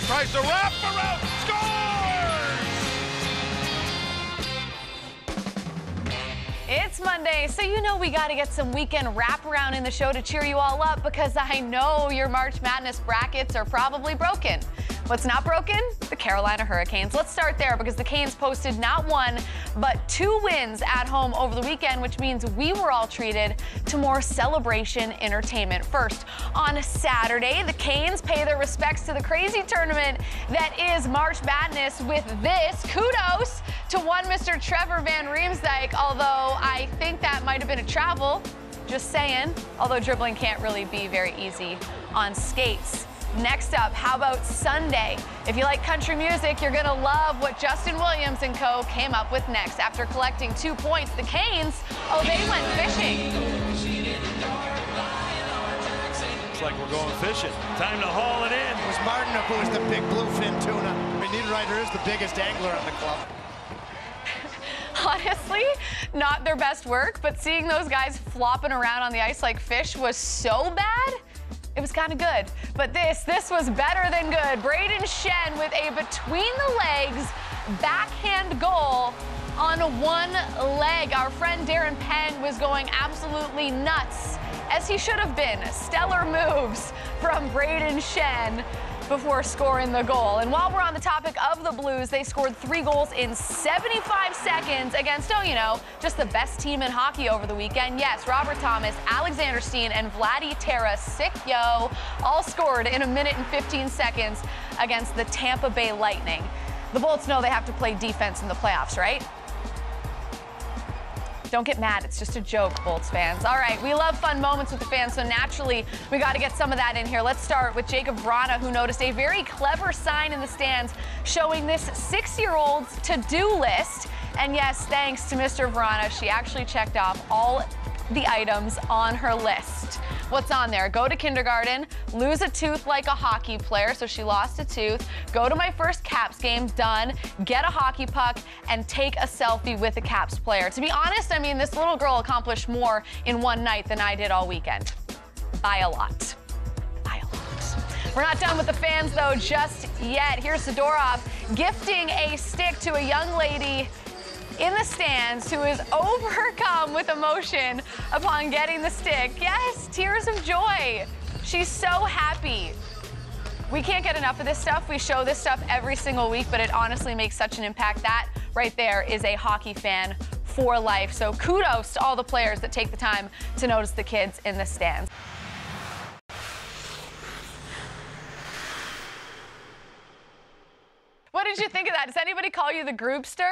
tries to wrap around, scores! It's Monday, so you know we got to get some weekend wraparound in the show to cheer you all up, because I know your March Madness brackets are probably broken. What's not broken? The Carolina Hurricanes. Let's start there, because the Canes posted not one, but 2 wins at home over the weekend, which means we were all treated to more celebration entertainment. First, on Saturday, the Canes pay their respects to the crazy tournament that is March Madness with this. Kudos to one Mr. Trevor Van Riemsdyk, although I think that might have been a travel. Just saying. Although dribbling can't really be very easy on skates. Next up, how about Sunday? If you like country music, you're gonna love what Justin Williams and co. came up with next. After collecting 2 points, the Canes, they went fishing. Looks like we're going fishing. Time to haul it in. It was Martin who was the big bluefin tuna. Niederreiter is the biggest angler on the club. Honestly, not their best work, but seeing those guys flopping around on the ice like fish was so bad. It was kind of good, but this was better than good. Braden Shen with a between-the-legs backhand goal on one leg. Our friend Darren Penn was going absolutely nuts, as he should have been. Stellar moves from Braden Shen before scoring the goal. And while we're on the topic of the Blues, they scored 3 goals in 75 seconds against, just the best team in hockey over the weekend. Yes, Robert Thomas, Alexander Steen, and Vladdy Tarasenko all scored in 1 minute and 15 seconds against the Tampa Bay Lightning. The Bolts know they have to play defense in the playoffs, right? Don't get mad. It's just a joke, Bolts fans. All right, we love fun moments with the fans, so naturally, we got to get some of that in here. Let's start with Jacob Vrana, who noticed a very clever sign in the stands showing this 6-year-old's to-do list. And yes, thanks to Mr. Vrana, she actually checked off all the items on her list. What's on there? Go to kindergarten, lose a tooth like a hockey player, so she lost a tooth, go to my first Caps game, done, get a hockey puck, and take a selfie with a Caps player. To be honest, I mean, this little girl accomplished more in one night than I did all weekend. By a lot. By a lot. We're not done with the fans, though, just yet. Here's Sidorov gifting a stick to a young lady in the stands who is overcome with emotion upon getting the stick. Yes, tears of joy. She's so happy. We can't get enough of this stuff. We show this stuff every single week, but it honestly makes such an impact. That right there is a hockey fan for life. So kudos to all the players that take the time to notice the kids in the stands. What did you think of that? Does anybody call you the Groupster?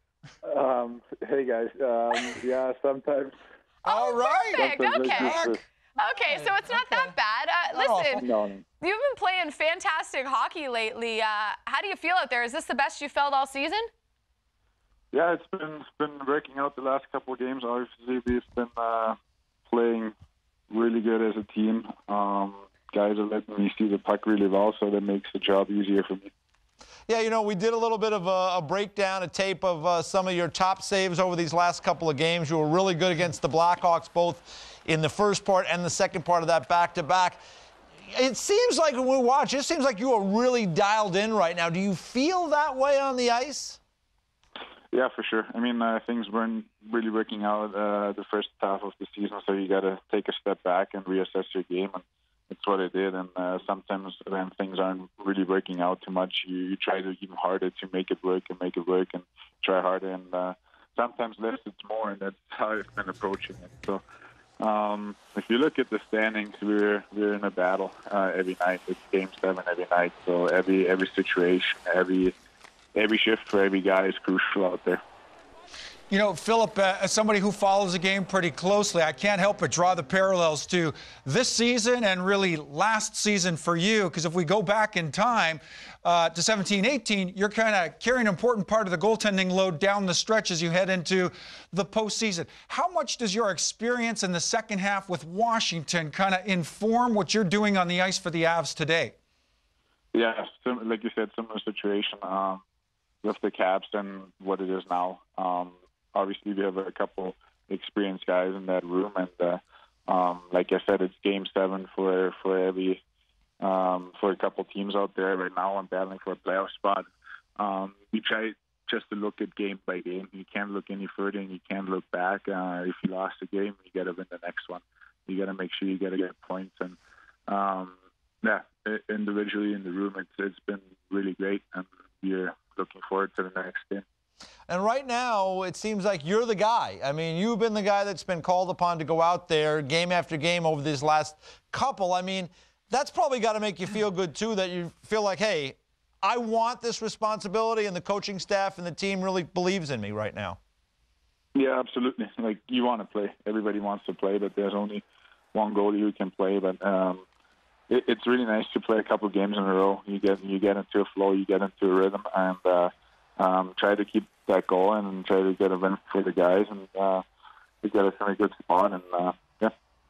Hey guys, yeah, sometimes. All right. Perfect. Okay, so it's not that bad. Listen, you've been playing fantastic hockey lately. How do you feel out there? Is this the best you felt all season? Yeah, it's been working out the last couple of games. Obviously, we've been playing really good as a team. Guys are letting me see the puck really well, so that makes the job easier for me. Yeah, we did a little bit of a breakdown, a tape of some of your top saves over these last couple of games. You were really good against the Blackhawks, both in the first part and the second part of that back-to-back. It seems like when we watch, it seems like you are really dialed in right now. Do you feel that way on the ice? Yeah, for sure. I mean, things weren't really working out the first half of the season, so you got to take a step back and reassess your game. And that's what I did, and sometimes when things aren't really working out too much, you try to even harder to make it work and try harder, and sometimes less is more, and that's how I've been approaching it. So if you look at the standings, we're in a battle every night. It's Game 7 every night, so every situation, every shift for every guy is crucial out there. Philip, as somebody who follows the game pretty closely, I can't help but draw the parallels to this season and really last season for you, because if we go back in time to 17-18, you're kind of carrying an important part of the goaltending load down the stretch as you head into the postseason. How much does your experience in the second half with Washington kind of inform what you're doing on the ice for the Avs today? Yeah, like you said, similar situation with the Caps and what it is now. Obviously, we have a couple experienced guys in that room, and like I said, it's Game 7 for every for a couple teams out there right now and battling for a playoff spot. We try just to look at game by game. You can't look any further, and you can't look back. If you lost a game, you got to win the next one. You got to make sure you got to get points. And individually in the room, it's been really great, and we're looking forward to the next game. And right now, it seems like you're the guy. I mean, you've been the guy that's been called upon to go out there game after game over these last couple. I mean, that's probably got to make you feel good, too, that you feel like, hey, I want this responsibility, and the coaching staff and the team really believes in me right now. Yeah, absolutely. Like, you want to play. Everybody wants to play, but there's only one goalie who can play. But it's really nice to play a couple of games in a row. You get into a flow, you get into a rhythm, and try to keep that going and try to get a win for the guys. And we got us in a good spot, and yeah.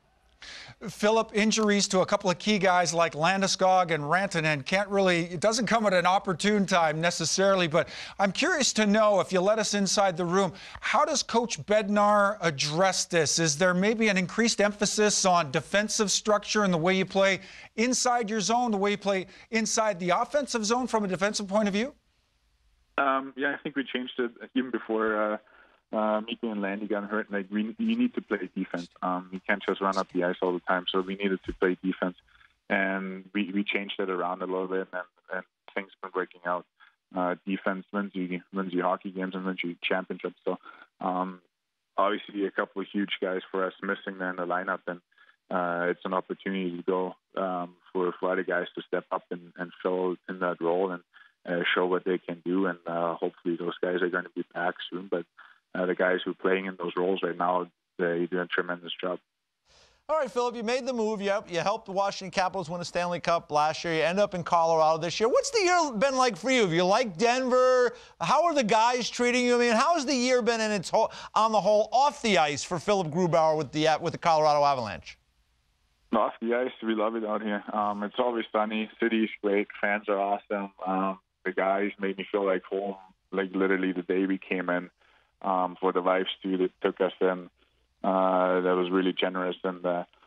Philip, injuries to a couple of key guys like Landeskog and Rantanen it doesn't come at an opportune time necessarily, but I'm curious to know, if you let us inside the room, how does Coach Bednar address this? Is there maybe an increased emphasis on defensive structure and the way you play inside your zone, the way you play inside the offensive zone from a defensive point of view? Yeah, I think we changed it even before Mikko and Landy got hurt. Like, you need to play defense. You can't just run up the ice all the time. So we needed to play defense, and we changed it around a little bit, and things been working out. Defense wins you hockey games and wins you championships. So obviously a couple of huge guys for us missing there in the lineup, and it's an opportunity to go for other guys to step up and fill in that role and show what they can do. And hopefully those guys are going to be back soon. But the guys who are playing in those roles right now, they do a tremendous job. All right, Philip, you made the move. You helped the Washington Capitals win a Stanley Cup last year. You end up in Colorado this year. What's the year been like for you? Have you liked Denver? How are the guys treating you? I mean, how has the year been on the whole off the ice for Philip Grubauer with the Colorado Avalanche? Off the ice, we love it out here. It's always sunny. City's great. Fans are awesome. The guys made me feel like home, like literally the day we came in. For the Vibes too that took us in, that was really generous, and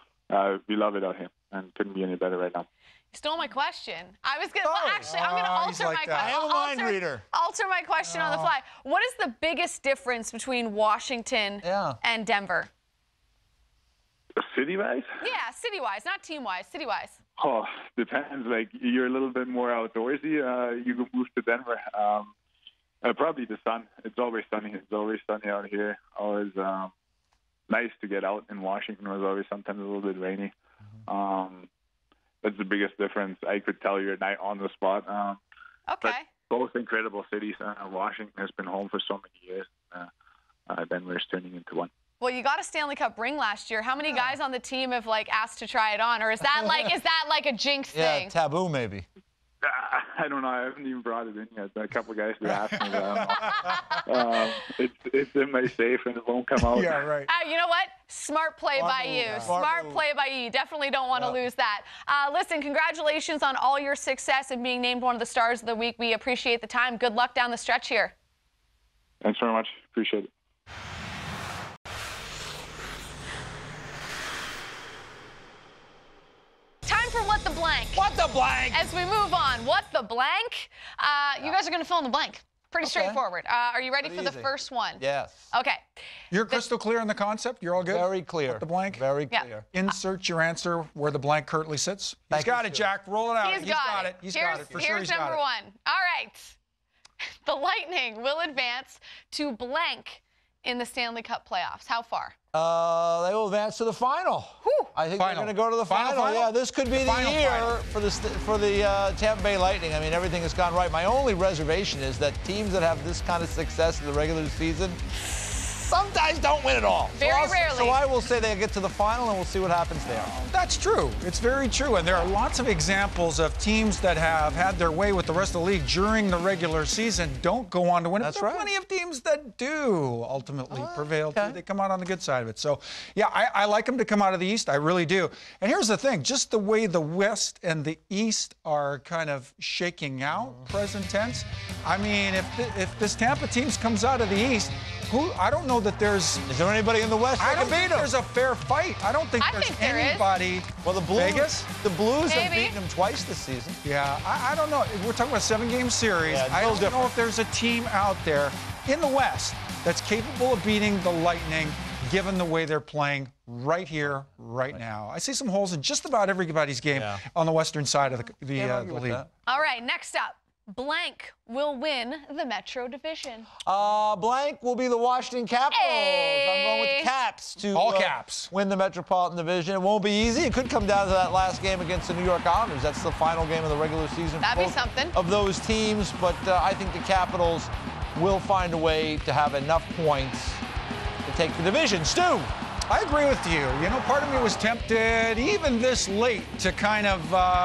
we love it out here, and couldn't be any better right now. You stole my question. I was gonna. Well, actually, I'm gonna alter my question. I am a mind reader. Alter my question on the fly. What is the biggest difference between Washington and Denver? City-wise? Yeah, city-wise, not team-wise. City-wise. Oh, depends. Like, you're a little bit more outdoorsy. You can move to Denver. Probably the sun. It's always sunny. It's always sunny out here. Always nice to get out. In Washington, it was always sometimes a little bit rainy. That's the biggest difference. I could tell you on the spot. Okay. Both incredible cities. Washington has been home for so many years. Denver is turning into one. Well, you got a Stanley Cup ring last year. How many guys on the team have asked to try it on, or is that like a jinx thing? Yeah, taboo maybe. I don't know. I haven't even brought it in yet. A couple of guys have asked me. It's in my safe and it won't come out. Yeah, right. You know what? Smart play by you. Smart play by you. You definitely don't want to lose that. Listen, congratulations on all your success and being named one of the stars of the week. We appreciate the time. Good luck down the stretch here. Thanks very much. Appreciate it. Time for What the Blank. What the blank? As we move on, what the blank? You guys are going to fill in the blank. Pretty straightforward. Are you ready for the first one? Yes. Okay. You're crystal clear on the concept? You're all good? Very clear. What the blank? Very clear. Insert your answer where the blank currently sits. He's got it, Jack. Roll it out. He's got it. He's got it. For sure he's got it. Here's number one. All right. The Lightning will advance to blank in the Stanley Cup playoffs. How far? They will advance to the final. Whew. I think they're going to go to the final. Yeah, this could be the year for the Tampa Bay Lightning. I mean, everything has gone right. My only reservation is that teams that have this kind of success in the regular season sometimes don't win it all. Very rarely. So I will say they get to the final, and we'll see what happens there. That's true. It's very true. And there are lots of examples of teams that have had their way with the rest of the league during the regular season, don't go on to win it. That's there are right. plenty of teams that do ultimately prevail. Okay. They come out on the good side of it. So, yeah, I like them to come out of the East. I really do. And here's the thing. Just the way the West and the East are kind of shaking out, present tense. I mean, if this Tampa team comes out of the East, I don't know that there's. Is there anybody in the West that I can don't beat think them? there's a fair fight. I don't think I there's think there anybody. Well, the Blues. Vegas? The Blues have Maybe. beaten them twice this season. Yeah, I don't know. We're talking about a 7-game series. Yeah, I no don't know different. if there's a team out there in the West that's capable of beating the Lightning, given the way they're playing right here, right now. I see some holes in just about everybody's game on the western side of the league. All right, next up, blank will win the Metro Division. Blank will be the Washington Capitals. I'm going with the Caps to All caps. win the Metropolitan Division. It won't be easy. It could come down to that last game against the New York Islanders. That's the final game of the regular season. That'd be for both something. of those teams, but I think the Capitals will find a way to have enough points to take the division. Stu. I agree with you. You know, part of me was tempted, even this late, to kind of,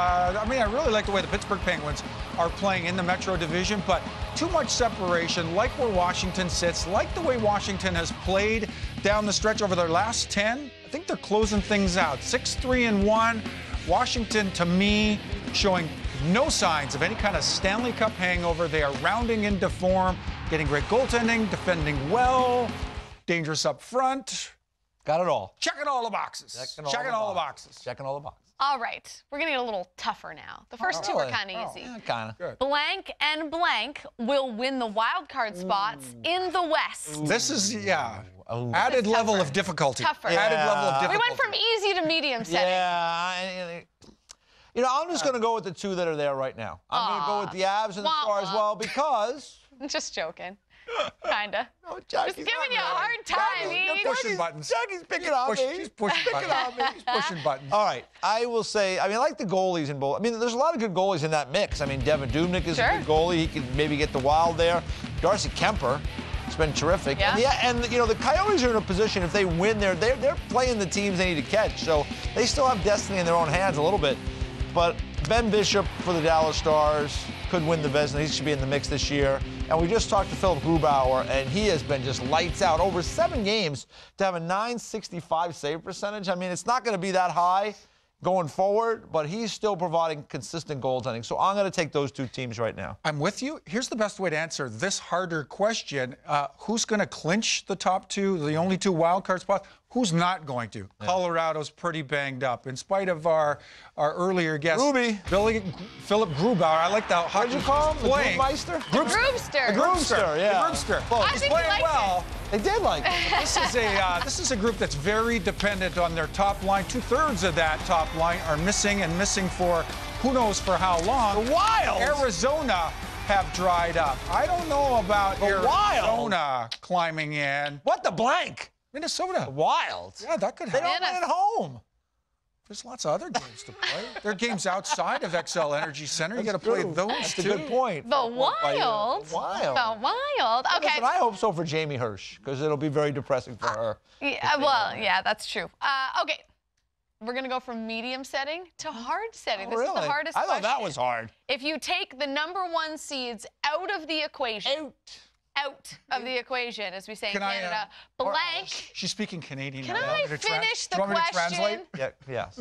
I mean, I really like the way the Pittsburgh Penguins are playing in the Metro Division, but too much separation, like where Washington sits, like the way Washington has played down the stretch over their last 10. I think they're closing things out. 6-3-1. Washington, to me, showing no signs of any kind of Stanley Cup hangover. They are rounding into form, getting great goaltending, defending well, dangerous up front. Got it all. Checking all the boxes. Checking all the boxes. Checking all the boxes. All right, we're going to get a little tougher now. The first two are really? kind of easy. Yeah, kind of. Blank and blank will win the wild card spots in the West. This is, Ooh. added This is level tougher. of difficulty. Tougher. Added level of We difficulty. went from easy to medium setting. Yeah. You know, I'm just going to go with the two that are there right now. I'm going to go with the Avs and the Wah, Stars as wah. well because. Just joking. Kinda. Oh, Just giving you a hard time, You're Eve. pushing buttons. Jackie's picking on me. She's pushing buttons. She's pushing buttons. All right, I will say, I mean, I like the goalies in both. I mean, there's a lot of good goalies in that mix. I mean, Devin Dubnyk is Sure. a good goalie. He could maybe get the Wild there. Darcy Kemper has been terrific. Yeah. And you know, the Coyotes are in a position, if they win there, they're playing the teams they need to catch. So they still have destiny in their own hands a little bit. But Ben Bishop for the Dallas Stars could win the Vezina. He should be in the mix this year. And we just talked to Philip Grubauer, and he has been just lights out. Over 7 games to have a .965 save percentage. I mean, it's not going to be that high going forward, but he's still providing consistent goaltending. So I'm going to take those two teams right now. I'm with you. Here's the best way to answer this harder question. Who's going to clinch the top two, the only 2 wild card spots? Who's not going to? Yeah. Colorado's pretty banged up. In spite of our earlier guest, Philip Grubauer. I like that. What did you call him? The Groupmeister? Groupster. The Groupster, yeah. The Groupster. Well, he's playing well. They did like it. This is a group that's very dependent on their top line. 2/3 of that top line are missing for who knows for how long. The Wild. Arizona have dried up. I don't know about The Arizona climbing in. What the blank? Minnesota. Wild. Yeah, that could They happen. don't win at home. There's lots of other games to play. There are games outside of XL Energy Center. You got to play those That's too. a good point. The Wild. The Wild. The Wild. Okay. Listen, I hope so for Jamie Hirsch, because it'll be very depressing for her. Yeah, well, yeah, that's true. Okay. We're going to go from medium setting to hard setting. This is the hardest I thought question. that was hard. If you take the #1 seeds out of the equation, out of the equation, as we say in Canada, blank. She's speaking Canadian. Can now. I finish the Do you want me to question? translate? Yeah, yes.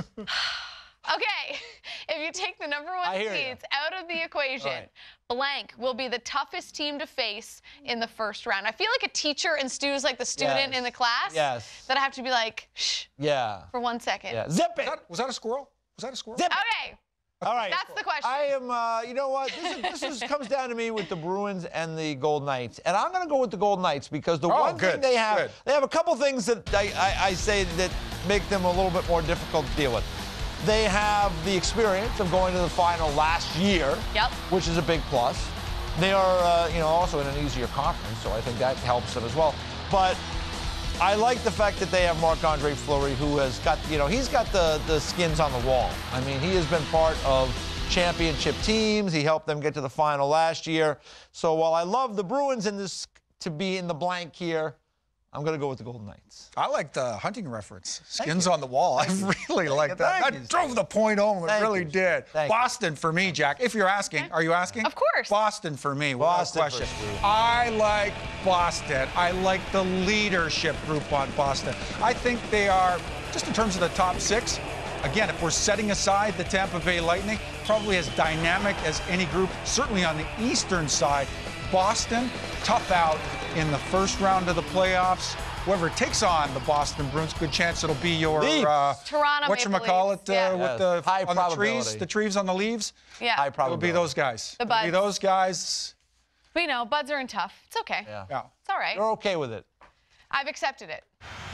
Okay, if you take the #1 seeds out of the equation, blank will be the toughest team to face in the first round. I feel like a teacher and Stu's like the student in the class. Yes. That I have to be like, shh, Yeah. for 1 second. Yeah. Zip it. Was that a squirrel? Was that a squirrel? Zip it. Okay. All right. That's the question. I am, you know what? This comes down to me with the Bruins and the Golden Knights. And I'm going to go with the Golden Knights because the one thing they have a couple things that I say that make them a little bit more difficult to deal with. They have the experience of going to the final last year, which is a big plus. They are, also in an easier conference, so I think that helps them as well. But I like the fact that they have Marc-Andre Fleury, who has got, he's got the skins on the wall. I mean, he has been part of championship teams. He helped them get to the final last year. So while I love the Bruins in this to be in the blank here, I'm going to go with the Golden Knights. I like the hunting reference. Skins on the wall. I really like that. That drove the point home. It really did. Boston for me, Jack. If you're asking, are you asking? Of course. Boston for me, without question. I like Boston. I like the leadership group on Boston. I think they are, just in terms of the top 6, again, if we're setting aside the Tampa Bay Lightning, probably as dynamic as any group, certainly on the eastern side. Boston, tough out, in the first round of the playoffs. Whoever takes on the Boston Bruins, good chance it'll be your Toronto whatchamacallit with the high on probability. the trees on the leaves. Yeah. High It'll probability. be those guys. The It'll be Buds. those guys. We know Buds are in tough. It's okay. Yeah. Yeah. It's all right. You're okay with it. I've accepted it.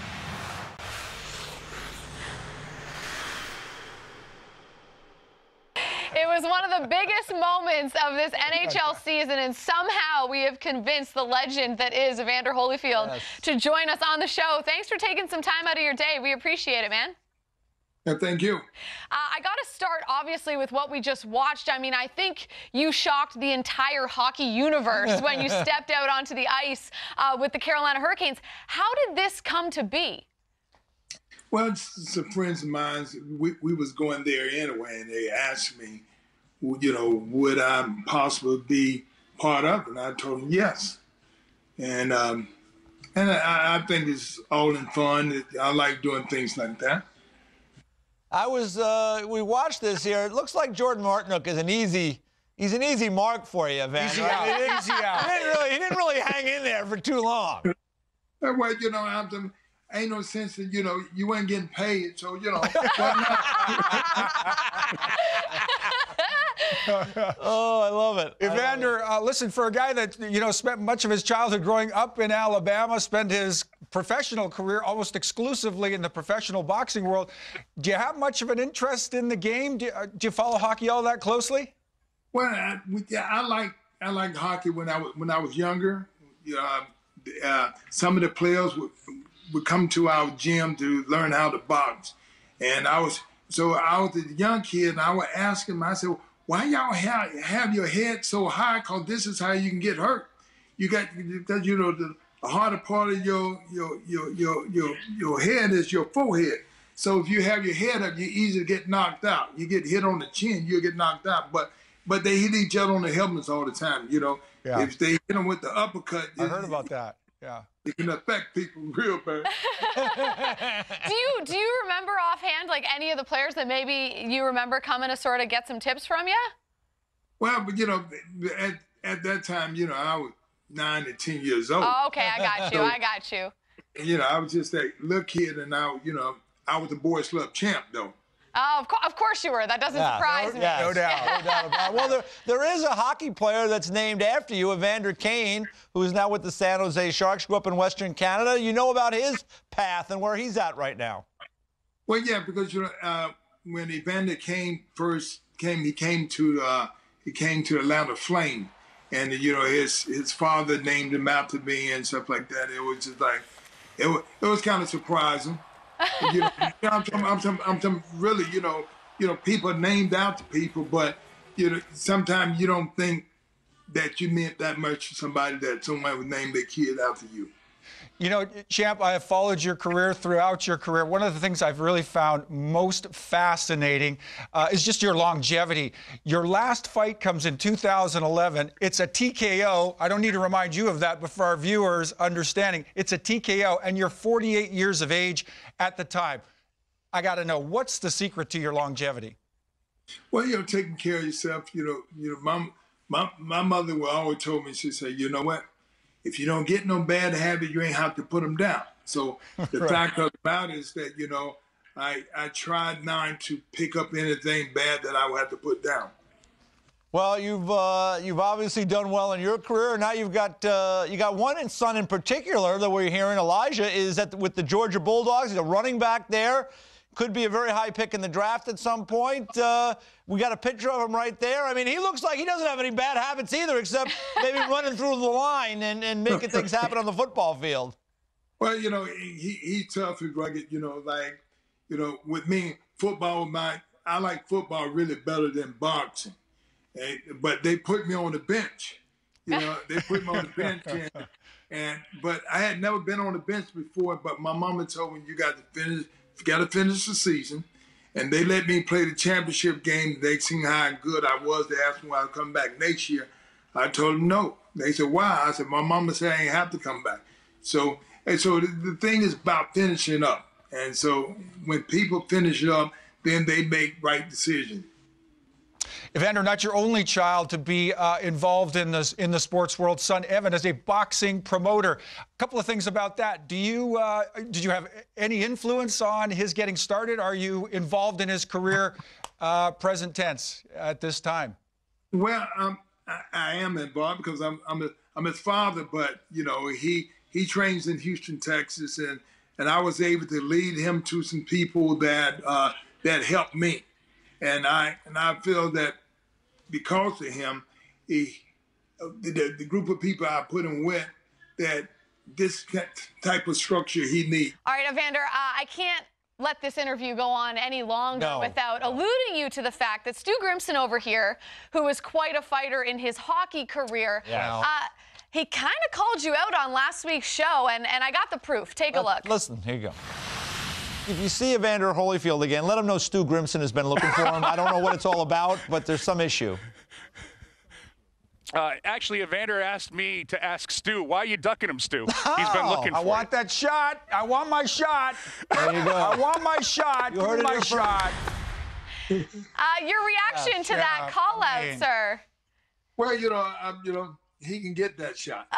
It was one of the biggest moments of this NHL season, and somehow we have convinced the legend that is Evander Holyfield to join us on the show. Thanks for taking some time out of your day. We appreciate it, man. Yeah, thank you. I got to start, obviously, with what we just watched. I mean, I think you shocked the entire hockey universe when you stepped out onto the ice with the Carolina Hurricanes. How did this come to be? Well, some friends of mine, we was going there anyway, and they asked me, you know, would I possibly be part of it? And I told them yes. And I think it's all in fun. I like doing things like that. We watched this here. It looks like Jordan Martinook is he's an easy mark for you, Evander. Easy out. Easy out. He didn't really hang in there for too long. Well, you know, ain't no sense that, you know, you ain't getting paid, so, you know, why Oh, I love it. Evander, listen, for a guy that, you know, spent much of his childhood growing up in Alabama, spent his professional career almost exclusively in the professional boxing world, do you have much of an interest in the game? Do you follow hockey all that closely? Well, I like hockey when I was younger. Some of the players would come to our gym to learn how to box, and I was a young kid, and I would ask him. I said, "Why y'all have your head so high? Cause this is how you can get hurt. Because you know the harder part of your head is your forehead. So if you have your head up, you easily get knocked out. You get hit on the chin, you'll get knocked out. But they hit each other on the helmets all the time. You know, if they hit them with the uppercut, I heard about that. Yeah, it can affect people real bad. Do you remember offhand, like, any of the players that maybe you remember coming to sort of get some tips from you? Well, but you know, at that time, you know, I was 9 to 10 years old. Oh, okay, I got you. I got you. You know, I was just a little kid, and I was the boys club champ, though. Oh, of course you were. That doesn't surprise me. Yes, no doubt. No doubt about it. Well, there is a hockey player that's named after you, Evander Kane, who is now with the San Jose Sharks, grew up in Western Canada. You know about his path and where he's at right now. Well, yeah, because you know, when Evander Kane first came, he came to Atlanta Flame, and you know his father named him after me and stuff like that. It was just like it was kind of surprising. You know, I'm talking really, you know, people are named after people, but you know, sometimes you don't think that you meant that much to somebody that someone would name their kid after you. You know, Champ, I have followed your career throughout your career. One of the things I've really found most fascinating is just your longevity. Your last fight comes in 2011. It's a TKO. I don't need to remind you of that, but for our viewers' understanding, it's a TKO, and you're 48 years of age at the time. I got to know, what's the secret to your longevity? Well, you know, taking care of yourself. You know, my mother would always told me, she said, you know what? If you don't get no bad habit, you ain't have to put them down. So the fact of the matter is that, you know, I tried not to pick up anything bad that I would have to put down. Well, you've obviously done well in your career. Now you got one son in particular that we're hearing. Elijah is with the Georgia Bulldogs. He's a running back there. Could be a very high pick in the draft at some point. We got a picture of him right there. I mean, he looks like he doesn't have any bad habits either, except maybe running through the line and making things happen on the football field. Well, you know, he's tough and rugged. You know, like, you know, with me, I like football really better than boxing. But they put me on the bench. You know, they put me on the bench, but I had never been on the bench before. But my mama told me you got to finish the season, and they let me play the championship game. They seen how good I was. They asked me why I'd come back next year. I told them no. They said, why? I said, my mama said I ain't have to come back. So the thing is about finishing up. And so when people finish it up, then they make right decisions. Evander, not your only child to be involved in the sports world. Son Evan is a boxing promoter. A couple of things about that. Did you have any influence on his getting started? Are you involved in his career, present tense, at this time? Well, I am involved because I'm his father, but you know he trains in Houston, Texas, and I was able to lead him to some people that helped me, and I feel that because of him, the group of people I put him with, that this type of structure he needs. All right, Evander, I can't let this interview go on any longer without alluding you to the fact that Stu Grimson over here, who was quite a fighter in his hockey career, he kind of called you out on last week's show, and I got the proof. Take a look. Listen, here you go. If you see Evander Holyfield again, let him know Stu Grimson has been looking for him. I don't know what it's all about, but there's some issue. Actually, Evander asked me to ask Stu, why are you ducking him, Stu? He's been looking for I want that shot. I want my shot. There you go. I want my shot. You heard it my here shot. Your reaction to that call out, sir? Well, you know, he can get that shot.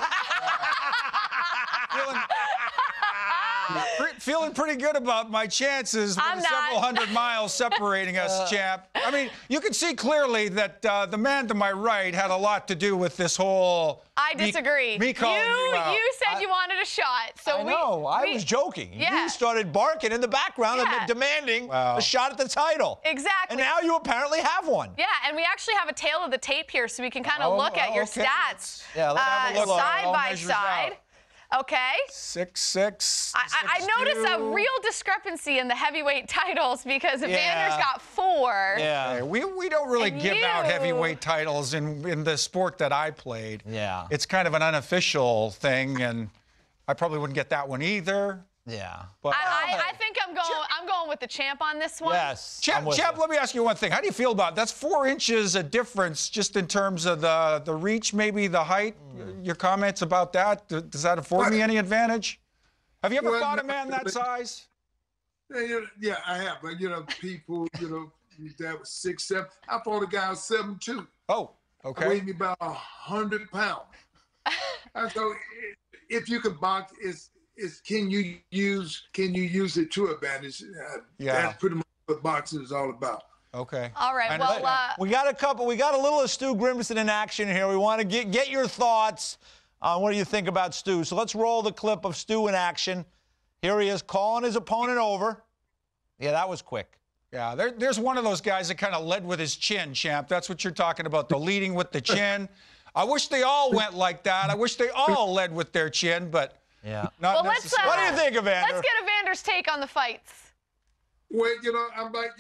Feeling pretty good about my chances with several hundred miles separating us, champ. I mean, you can see clearly that the man to my right had a lot to do with this whole. I disagree. Me calling you out. You said you wanted a shot, so I was joking. Yeah. You started barking in the background and demanding a shot at the title. Exactly. And now you apparently have one. Yeah, and we actually have a tail of the tape here, so we can kind of look at your stats let's have a look. side by side. Okay. 6'6". I noticed a real discrepancy in the heavyweight titles because Evander's got 4. Yeah. We don't really give out heavyweight titles in the sport that I played. Yeah. It's kind of an unofficial thing, and I probably wouldn't get that one either. Yeah. But I think I'm going with the champ on this one. Yes. Champ, let me ask you one thing. How do you feel about it? That's 4 inches a difference just in terms of the reach, maybe the height. Your comments about that, does that afford me any advantage? Have you ever fought a man that size? Yeah, I have. But, you know, people, you know, that was 6'7". I fought a guy who was 7'2". Oh, okay. Weighed me about 100 pounds. So if you can box, can you use it to advantage? That's pretty much what boxing is all about. Okay. All right. Well, we got a little of Stu Grimson in action here. We want to get your thoughts on what do you think about Stu. So let's roll the clip of Stu in action. Here he is calling his opponent over. Yeah, that was quick. Yeah, there's one of those guys that kind of led with his chin, champ. That's what you're talking about, the leading with the chin. I wish they all went like that. I wish they all led with their chin, but not necessarily. What do you think, Evander? Let's get Evander's take on the fights. Well, you know, I'm like,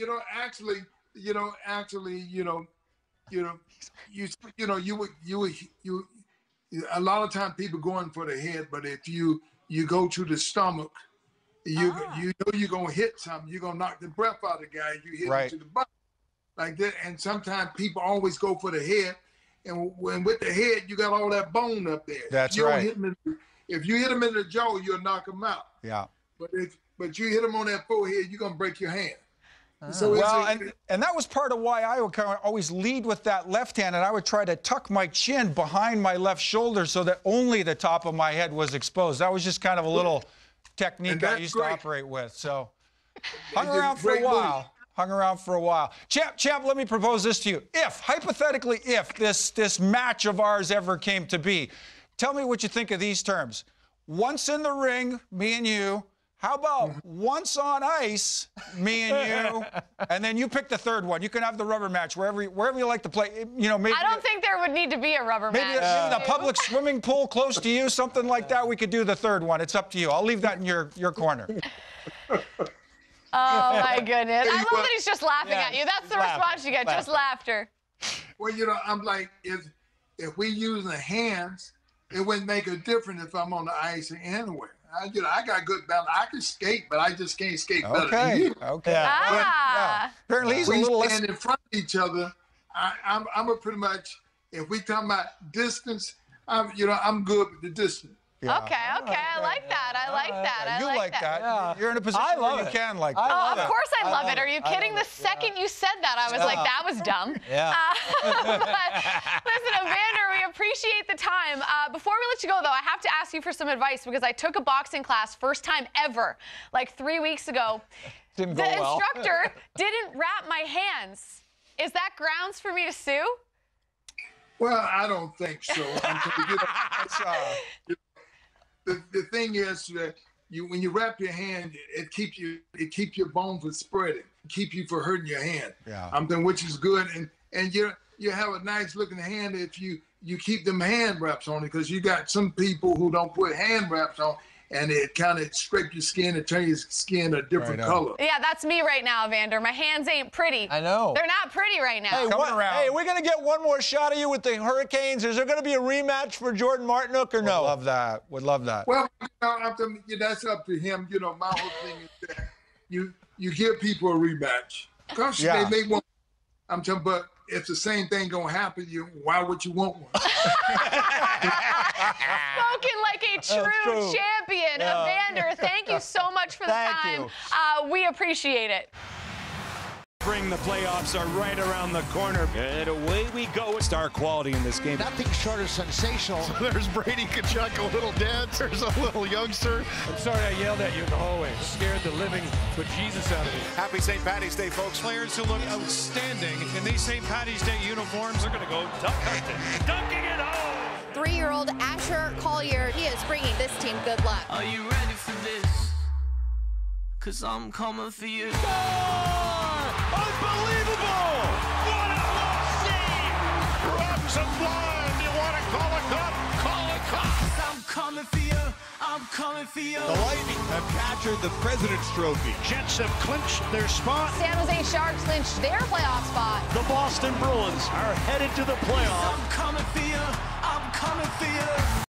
a lot of times people going for the head, but if you go to the stomach, you know you're gonna hit something. You're gonna knock the breath out of the guy. You hit him to the butt like that. And sometimes people always go for the head, and when with the head you got all that bone up there. That's right. If you hit him in the jaw, you'll knock him out. Yeah. But you hit him on that forehead, you're gonna break your hand. So and that was part of why I would kind of always lead with that left hand, and I would try to tuck my chin behind my left shoulder so that only the top of my head was exposed. That was just kind of a little technique I used to operate with. So hung around for a while. Champ, let me propose this to you. Hypothetically, if this match of ours ever came to be, tell me what you think of these terms. Once in the ring, me and you. How about once on ice, me and you, and then you pick the third one. You can have the rubber match wherever you like to play. You know, maybe I don't think there would need to be a rubber match. Maybe the public swimming pool close to you, something like that. We could do the third one. It's up to you. I'll leave that in your corner. Oh my goodness! I love that he's just laughing at you. That's the response you get, just laughter. Well, you know, I'm like, if we use the hands, it wouldn't make a difference if I'm on the ice or anywhere. I got good balance. I can skate, but I just can't skate better than you. Okay. Apparently he's a little less. Stand in front of each other. I'm a pretty much. If we talking about distance, I'm good with the distance. Yeah. Okay, I like that. I like that. You like that. Yeah. You're in a position where you can like that. Oh, of course I love it. Are you kidding? The second you said that, I was like, that was dumb. Yeah. Listen, Evander, we appreciate the time. Before we let you go, though, I have to ask you for some advice because I took a boxing class, first time ever, like 3 weeks ago. Didn't go The well. instructor didn't wrap my hands. Is that grounds for me to sue? Well, I don't think so. The thing is that when you wrap your hand, it keeps your bones from spreading, keep you from hurting your hand. Yeah. Which is good, and you have a nice looking hand if you keep them hand wraps on it, because you got some people who don't put hand wraps on, and it kind of scrape your skin and turn your skin a different color. Yeah, that's me right now, Evander. My hands ain't pretty. I know. They're not pretty right now. Hey, we're going to get one more shot of you with the Hurricanes. Is there going to be a rematch for Jordan Martinook or no? Would love that. Would love that. Well, that's up to him. My whole thing is that you give people a rematch. Because they may want. I'm telling, but if the same thing gonna happen, why would you want one? Spoken like a true champion. Evander, thank you so much for the time. We appreciate it. The playoffs are right around the corner. And away we go. Star quality in this game. Nothing short of sensational. There's Brady Tkachuk, a little dance. There's a little youngster. I'm sorry I yelled at you in the hallway. Scared the living bejesus out of me. Happy St. Patty's Day, folks. Players who look outstanding in these St. Patty's Day uniforms are going to go duck hunting. Dunking it home. 3-year-old Asher Collier, he is bringing this team good luck. Are you ready for this? 'Cause I'm coming for you. Unbelievable! What a lost save! Rubs and blind. You want to call a cop? Call a cop. I'm coming for you. I'm coming for you. The Lightning have captured the President's Trophy. Jets have clinched their spot. San Jose Sharks clinched their playoff spot. The Boston Bruins are headed to the playoffs. I'm coming for you. I'm coming for you.